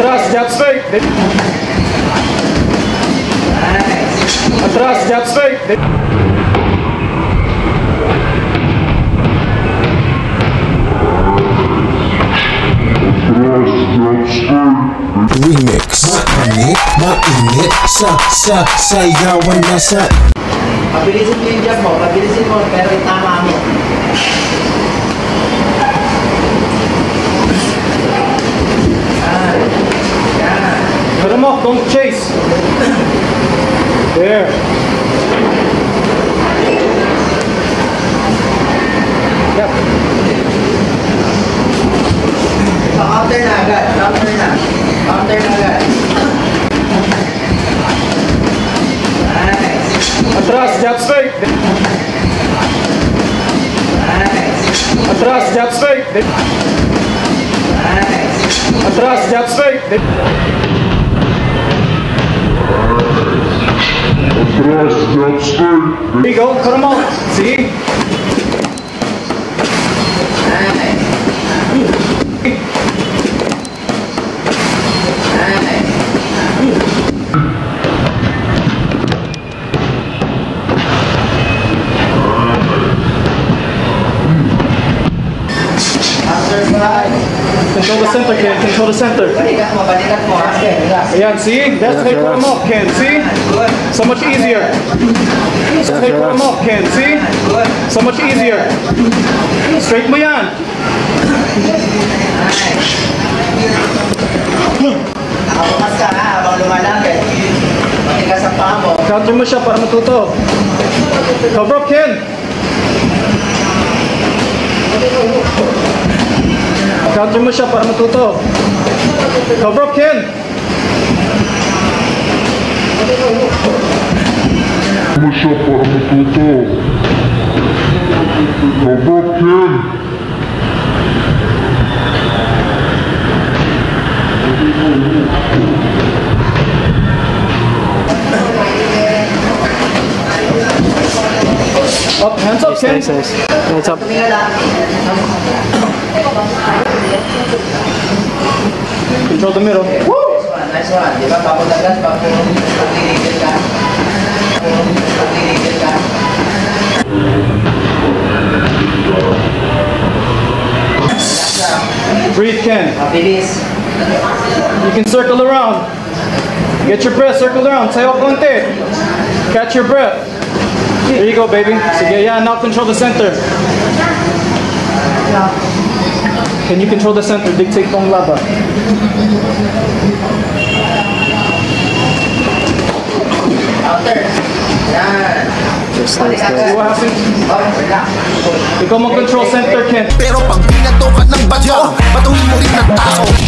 Atras, jab straight. Atras, jab straight. Remix. Mainit sa sayawan na sa. Pabilisin mo yung jab mo, pabilisin mo, pero itama mo. Cut him off, don't chase. There. Yep. Counter na agad, counter na. Counter na agad. Nice. Atras, jab straight. Nice. Atras, jab straight. Nice. Atras, jab straight. Atras, jab straight. There you go, cut him off. See? Nice. Control the center, Ken. Control the center. Balikat mo, ha? Yeah, see? That's how you put him up, Ken. See? So much easier. That's how you put him up, Ken. See? So much easier. Straight mo yan. Nakabukas ka, ha? Habang lumalapit. Matigas ang paa mo. Counter mo siya para matuto. Cover up, Ken. Counter mo siya para matuto. Cover up, Ken. Mo siya para matuto. Cover up, Ken. Up, hands up, Ken. Hands up. Control the middle. Woo! Nice one. Di ba? Papulagas, papuligil ka. Papuligil ka. Breathe, Ken. Mabilis. You can circle around. Get your breath, circle around. Sayo konti. Catch your breath. There you go, baby. Sige, yeah, now control the center. Can you control the center? Dictate tong laba. Counter. Yan. Just See what happens? Relax. Ikaw mag-control center, Ken. Pero pag binato ka ng bato, batuhin mo rin ng tao.